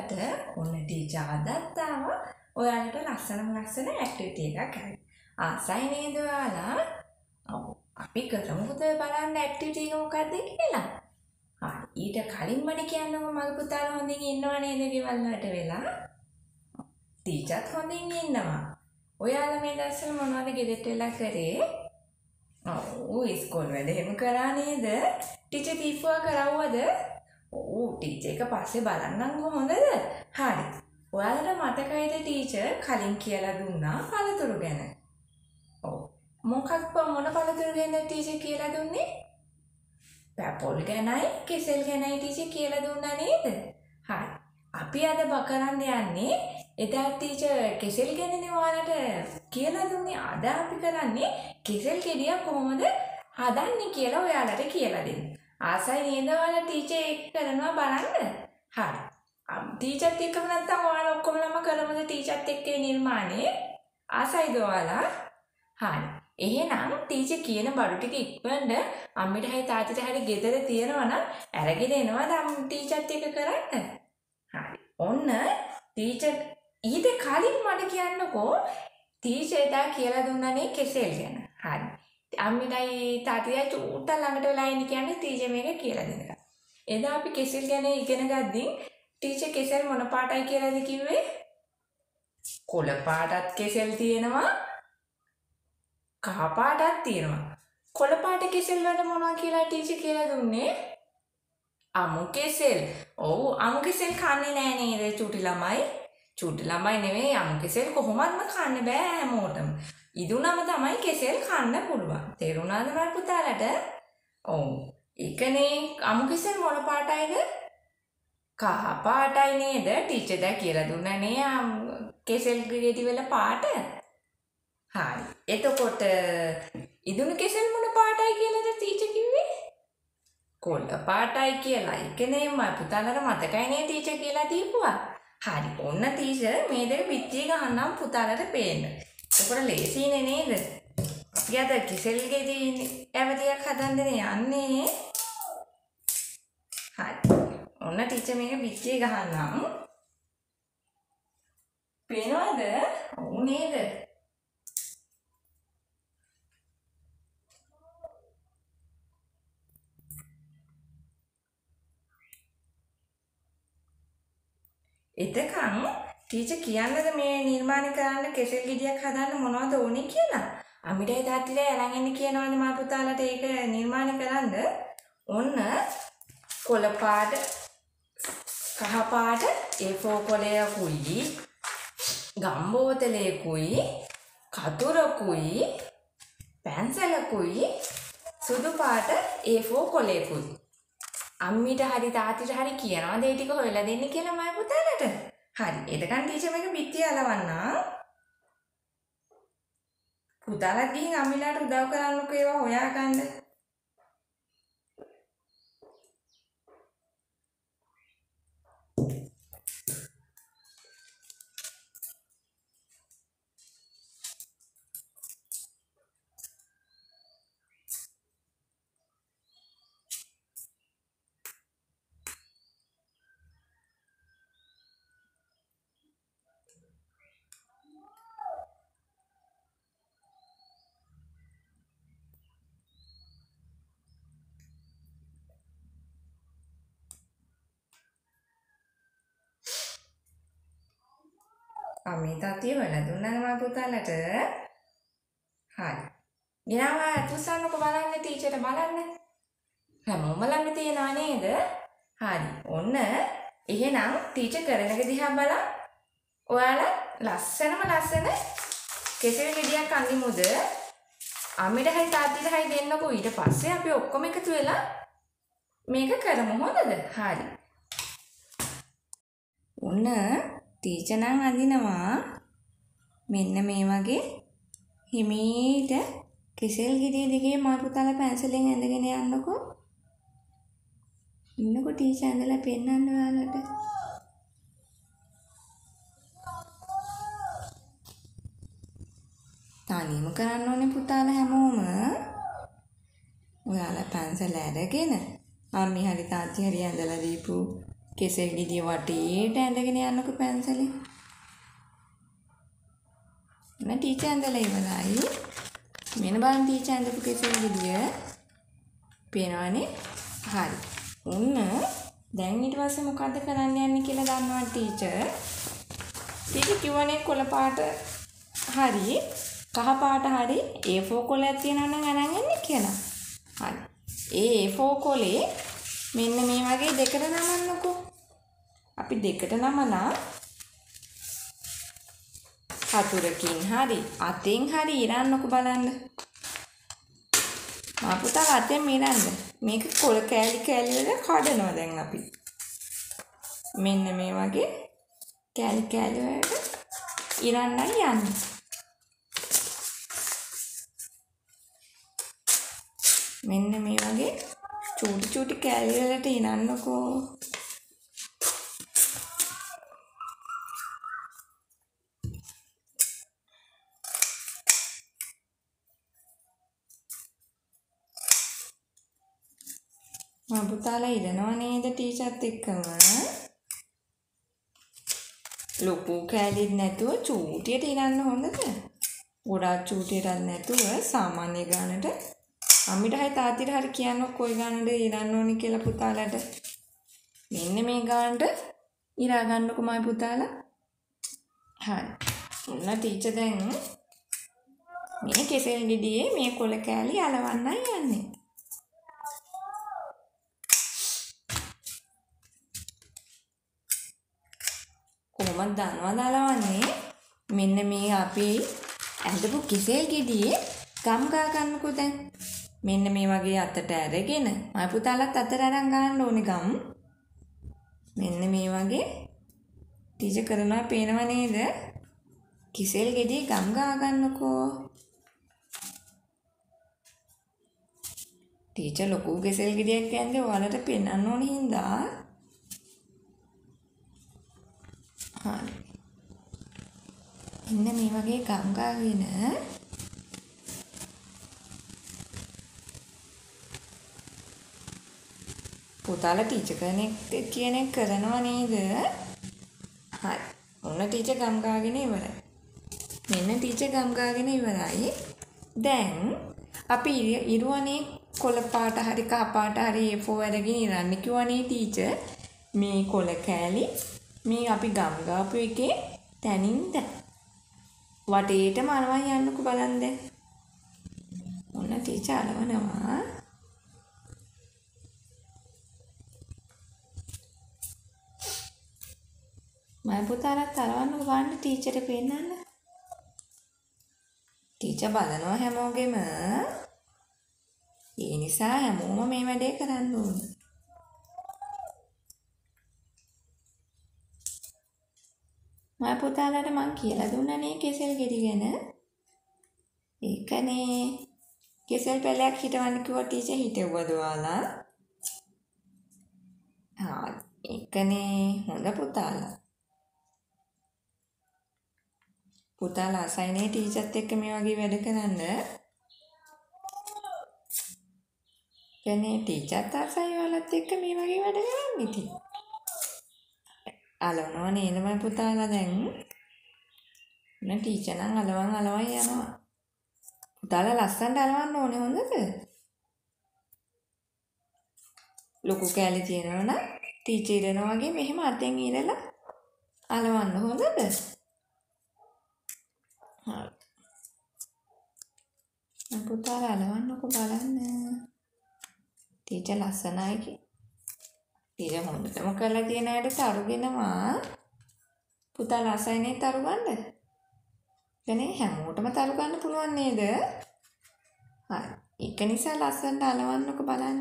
පුතාලට ඔන්න ටීචර් අදත් ආවා ඔයාලට ලස්සන ඇක්ටිවිටි එකක් කරන්න. ආසයි නේද ඔයාලා? ඔව්. අපි කරමුද බලන්න ඇක්ටිවිටි එක මොකක්ද කියලා. හරි. ඊට කලින් මට කියන්නකෝ මගේ පුතාලා හොඳින් ඉන්නව නේද ගෙවල් වලට වෙලා? ටීචර්ත් හොඳින් ඉන්නවා. ඔයාලා මේ දවස්වල මොනවද ගෙදරට වෙලා කරේ? ඔව් ඉස්කෝල වැඩ එහෙම කරා නේද? ටීචර් දීපුවා කරවුවද? ඔව් ටීචර් එක පස්සේ බලන්නම්කෝ හොඳද? හරි. ඔයාලට මතකයිද ටීචර් කලින් කියලා දුන්නා පළතුරු ගැන? ඔව්. මොන පළතුරු ගැනද ටීචර් කියලා දුන්නේ? පැපොල් ගැනයි කෙසෙල් ගැනයි ටීචර් කියලා දුන්නා නේද? හරි. අපි අද කරන්න යන්නේ එදා ටීචර් කෙසෙල් ගැනනේ ඔයාලට කියලා දුන්නේ. අද අපි කරන්නේ කෙසෙල් ගෙඩිය කොහොමද හදන්නේ කියලා ඔයාලට කියලා දෙන්න. ආසයි නේද ඔයාලා ටීචර් ඒක කරනවා බලන්න? හරි. ටීචර්ත් එක්කම නැත්තම් ඔයාලා ඔක්කොමලම කරමුද ටීචර්ත් එක්ක නිර්මාණය? ආසයිද ඔයාලා? හරි. එහෙනම් ටීචර් කියන බඩු ටික ඉක්මනට අම්මිට හරි තාත්තට හරි ගෙදර තියනවා නම් අරගෙන එනවාද ටීචර්ත් එක්ක කරන්න? හරි. ඔන්න ටීචර් ඊට කලින් මට කියන්නකෝ ටීචර් එදා කියලා දුන්නානේ කෙසෙල් ගැන. හරි. අම්මිටයි තාත්තයි චූට්ට ළඟට වෙලා ඉන්න කියන්නේ ටීචර් මේක කියලා දෙනවා. එදා අපි කෙසෙල් ගැන ඉගෙන ගද්දී ටීචර් කෙසෙල් මොන පාටයි කියලාද කිව්වේ? කොළ පාටත් කෙසෙල් තියෙනවා. කහ පාටත් තියෙනවා. කොළ පාට කෙසෙල් වලට මොනවා කියලා ටීචර් කියලා දුන්නේ? අමු කෙසෙල්. ඔව් අමු කෙසෙල් කන්නේ නෑ නේද චූටි ළමයි? චූටි ළමයි නෙවෙයි අමු කෙසෙල් කොහොමත්ම කන්න බෑ හැමෝටම. ඉදුණම තමයි කෙසෙල් කන්න පුළුවන්. තේරුණාද මල් පුතාලට? ඔව්. ඒකනේ අමු කෙසෙල් මොන පාටයිද? කහ පාටයි නේද? ටීචර් දැන් කියලා දුන්නානේ කෙසෙල් ගෙඩි වල පාට. හරි. එතකොට ඉදුණු කෙසෙල් මොන පාටයි කියලාද ටීචර් කිව්වේ? කොළ පාටයි කියලා. ඒකනේ මල් පුතාලට මතකයි නේ ටීචර් කියලා දීපුවා. හරි. ඔන්න ටීචර් මේ දෙක පිටිය ගහන්නම් පුතාලට පේන්න. ඒකට ලේසියිනේ නේද? අපි අද කෙසෙල් ගෙඩි ඇවදියක් හදන්නනේ යන්නේ. හරි. ඔන්න ටීචර් මේක පිටිය ගහන්නම්. පේනවද? ඔව් නේද? එතකන් ටීචර් කියන්නද මේ නිර්මාණය කරන්න කෙසෙල් ගෙඩියක් හදන්න මොනවද ඕනේ කියලා? අම්මිටයි තාත්තටයි අරන් එන්න කියනවාද මා පුතාලට ඒක නිර්මාණය කරන්න? ඔන්න කොළ පාට, කහ පාට A4 කොළයකුයි, ගම් බෝතලයකුයි, කතුරකුයි, පැන්සලකුයි, සුදු පාට A4 කොළයකුයි. අම්මිට හරි තාත්තට හරි කියනවා දේ ටික හොයලා දෙන්න කියලා මම පුතාලට. හරි. එතකන් ටීචර් මේක පිටිය අලවන්නා. පුතාලා ගිහින් අම්මිලාට උදව් කරන්නකෝ ඒවා හොයාගන්න. අම්මේ තාත්තේ හොයලා දුන්නානේ මම පුතාලට. හරි. ගෙනාවා තුසන්නකෝ බලන්න ටීචර්ට බලන්න. හැමෝම ළඟ තියනවා නේද? හරි. ඔන්න එහෙනම් ටීචර් කරන එක දිහා බලන්න. ඔයාලා ලස්සන කෙසෙල් ගෙඩියක් අඳිමුද? අම්මිට හරි තාත්තට හරි දෙන්නකෝ. ඊට පස්සේ අපි ඔක්කොම එකතු වෙලා මේක කරමු හොඳද? හරි. ඔන්න ටීචර් නම් අඳිනවා මෙන්න මේ වගේ හිමීට කෙසෙල් ගෙඩිය දිගේ මල් පුතාලා පැන්සලෙන් ඇඳගෙන යන්නකෝ. ඉන්නකෝ ටීචර් ඇඳලා පෙන්නන්න ඔයාලට. තනියම කරන්න ඕනේ පුතාලා හැමෝම. ඔයාලා පැන්සල අරගෙන අම්මි හරි තාත්ති හරි ඇඳලා දීපු කෙසෙල් ගෙඩිය වටේට ඇඳගෙන යන්නකො පැන්සලෙන්. ඔන්න ටීචර් ඇඳලා ඉවරයි. මෙන්න බලන්න ටීචර් ඇඳපු කෙසෙල් ගෙඩිය. පේනවනේ? හරි. ඔන්න දැන් ඊට පස්සේ මොකද්ද කරන්න යන්නේ කියලා දන්නවද ටීචර්? ටීචර් කිව්වනේ කොළ පාට හරි කහ පාට හරි A4 කොළයක් තියෙනවා නම් අරන් එන්න කියලා. හරි. ඒ A4 කොළේ මෙන්න මේ වගේ දෙකට නමන්නකෝ. අපි දෙකට නමලා හතුරකින් හරි අතෙන් හරි ඉරන්නකෝ බලන්න. මා පුතා අතෙන් ඉරන්න. මේක කොළ කෑලි කෑලි වල කඩනවා දැන් අපි. මෙන්න මේ වගේ කෑලි කෑලි වලට ඉරන්නයි යන්නේ. මෙන්න මේ වගේ චූටි චූටි කෑලි වලට ඉරන්නකෝ. මා පුතාලා ඉරනවා නේද ටීචර්ත් එක්කම? ලොකු කෑලිත් නැතුව චූටියට ඉරන්න හොඳද? ගොඩාක් චූටියටත් නැතුව සාමාන්‍ය ගානට අම්මිට හරි තාත්තිට හරි කියන්න කොයි ගානට ඉරන්න ඕනේ කියලා පුතාලට. මෙන්න මේ ගානට ඉරා ගන්නකො මයි පුතාලා. හරි. ඔන්න ටීචර් දැන් මේ කෙසෙල් ගෙඩියේ මේ කොළ කෑලි අලවන්නයි යන්නේ. කොහොමද දන්නවද අලවන්නේ? මෙන්න මේ අපි ඇඳපු කෙසෙල් ගෙඩියේ ගම් ගා ගන්නකෝ දැන්. මෙන්න මේ වගේ අතට අරගෙන මයි පුතාලත් අතට අරන් ගන්න ඕනේ ගම්. මෙන්න මේ වගේ ටීචර් කරනවා පේනව නේද? කෙසෙල් ගෙඩියේ ගම් ගා ගන්නකෝ. ටීචර් ලොකු කෙසෙල් ගෙඩියක් ඇඳේ ඔයාලට පෙන්වන්න ඕනේ හින්දා. හරි. මෙන්න මේ වගේ ගම් ගාගෙන පුතාලා ටීචර් කෙනෙක් කියන එක කරනවා නේද? හරි. ඔන්න ටීචර් ගම් ගාගෙන ඉවරයි. මෙන්න ටීචර් ගම් ගාගෙන ඉවරයි. දැන් අපි ඉරුවනේ කොළ පාට හරි කහ පාට හරි A4 අරගෙන ඉරන්න කිව්වනේ ටීචර්. මේ කොළ කෑලි මේ අපි ගම් ගාපු එකේ තැනින්ද වටේටම අරවන් යන්නකෝ බලන්න දැන්. ඔන්න ටීචර් අලවනවා. මම පුතාලත් අලවන්නකෝ බලන්න ටීචර්ට පෙන්නන්න. ටීචර් බලනවා හැමෝගෙම. ඒ නිසා හැමෝම මේ වැඩේ කරන්න ඕනේ. මම පුතාලට මං කියලා දුන්නනේ කෙසෙල් ගෙඩි ගැන. ඒකනේ කෙසෙල් පැලයක් හිටවන්න කිව්වා ටීචර් හිටවුවද ඔයාලා? හා ඒකනේ හොඳ පුතාලා. පුතාලා අසයිනේ ටීචර්ත් එක්ක මේ වගේ වැඩ කරන්න. කෙනේ ටීචර්ත් අසයි ඔයාලත් එක්ක මේ වගේ වැඩ කරන්න ඉතින්. අලවනවා නේද මම පුතාලා දැන්? නේ ටීචර් නම් අලවන් යනවා. පුතාලා ලස්සනට අලවන්න ඕනේ හොඳද? ලොකු කෑලි තියෙනවා නම් ටීචර් ඉරනවා වගේ මෙහෙම අතෙන් ඉරලා අලවන්න හොඳද? හරි. මම පුතාලා අලවන්නකො බලන්න. ටීචර් ලස්සනයි කි. ටීචර් හොඳටම කරලා තියෙන අයට තරුගෙනවා. පුතාලා අසයිනේ තරු ගන්න. එනේ හැමෝටම තරු ගන්න පුළුවන් නේද? හරි. ඒක නිසා ලස්සනට අලවන්නකො බලන්න.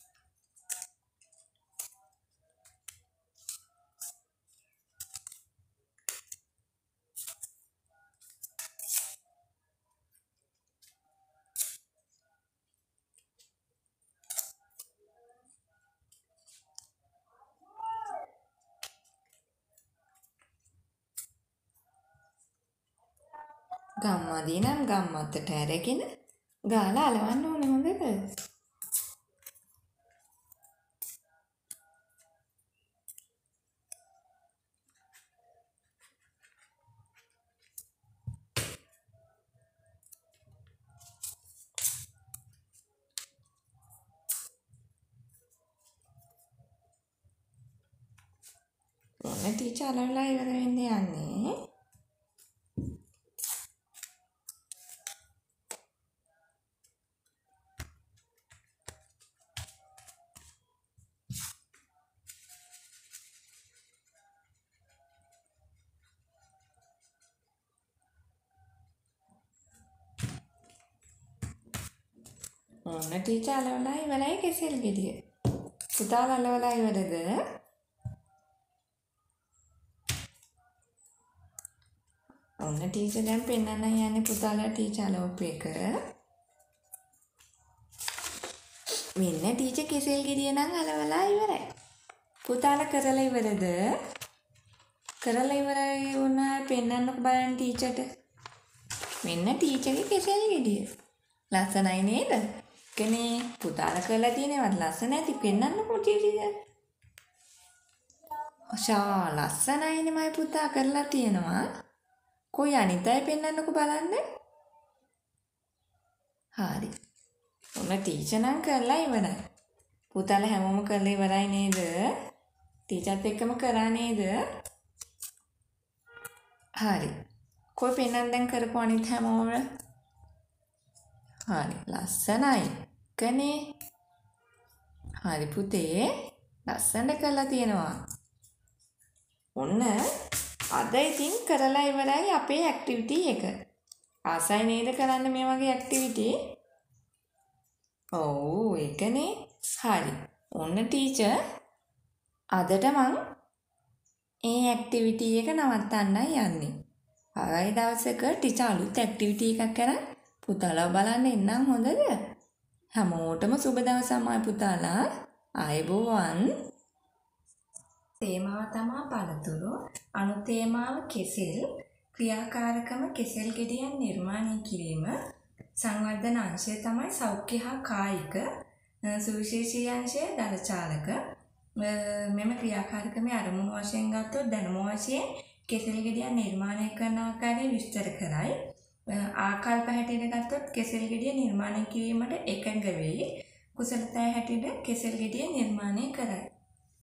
ගම්මදී නම් ගම්මත්තට ඇරගෙන ගාලා අලවන්න ඕනේ හොඳද? ඔන්න ටීචර් අලවලා ඉවර වෙන්න යන්නේ. ඔන්න ටීචර් අලවලා ඉවරයි කෙසෙල් ගෙඩිය. පුතාලා අලවලා ඉවරද? ඔන්න ටීචර් දැන් පෙන්නන්න යන්නේ පුතාලා ටීචර් අලවපු එක. මෙන්න ටීචර් කෙසෙල් ගෙඩිය නම් අලවලා ඉවරයි. පුතාලා කරලා ඉවරද? කරලා ඉවරයි වුණා පෙන්නන්නකො බලන්න ටීචර්ට. මෙන්න ටීචර්ගේ කෙසෙල් ගෙඩිය. ලස්සනයි නේද? කනේ පුතාලා කරලා තියෙනවත් ලස්සන නැති පෙන්නන්නකො ටීචර්. අෂා ලස්සනයිනේ මයි පුතා කරලා තියෙනවා. කොයි අනිතයි පෙන්නන්නකො බලන්න. හරි. ඔන්න ටීචර් නම් කරලා ඉවරයි. පුතාලා හැමෝම කරලා ඉවරයි නේද? ටීචර්ත් එක්කම කරා නේද? හරි. කොයි පෙන්නන්න දැන් කරපු අනිත් හැමෝම? හරි ලස්සනයි. කනේ. හරි පුතේ ලස්සනට කරලා තියෙනවා. ඔන්න අද ඉතින් කරලා ඉවරයි අපේ ඇක්ටිවිටි එක. ආසයි නේද කරන්න මේ වගේ ඇක්ටිවිටි? ඔව් ඒකනේ. හරි. ඔන්න ටීචර් අදට මං ඒ ඇක්ටිවිටි එක නවත්තන්නයි යන්නේ. ආයෙ දවසක ටීචර් අලුත් ඇක්ටිවිටි එකක් කරන් පුතාලා බලන්න එන්නම් හොඳද? හැමෝටම සුබ දවසක් පුතාලා. ආයුබෝවන්. තේමාව තමයි පළතුරු, අනු තේමාව කෙසෙල්, ක්‍රියාකාරකම කෙසෙල් ගෙඩියන් නිර්මාණය කිරීම, සංවර්ධන අංශය තමයි සෞඛ්‍ය හා කායික, සුවිශේෂී අංශය දරචාලක. මෙම ක්‍රියාකාරකමේ අරමුණු වශයෙන් ගත්තොත් දැනුම වශයෙන් කෙසෙල් ගෙඩියන් නිර්මාණය කරන ආකාරය විස්තර කරයි. ආකල්ප හැටියට ගත්තොත් කෙසෙල් ගෙඩිය නිර්මාණය කිරීමට එකඟ වෙයි. කුසලතාවය හැටියට කෙසෙල් ගෙඩිය නිර්මාණය කරයි.